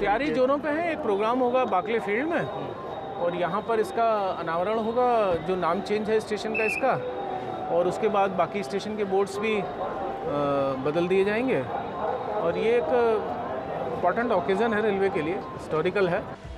तैयारी जोरों पे है। एक प्रोग्राम होगा बाकले फील्ड में और यहाँ पर इसका अनावरण होगा, जो नाम चेंज है स्टेशन का इसका, और उसके बाद बाकी स्टेशन के बोर्ड्स भी बदल दिए जाएंगे। और ये एक इम्पॉर्टेंट ओकेज़न है रेलवे के लिए, हिस्टोरिकल है।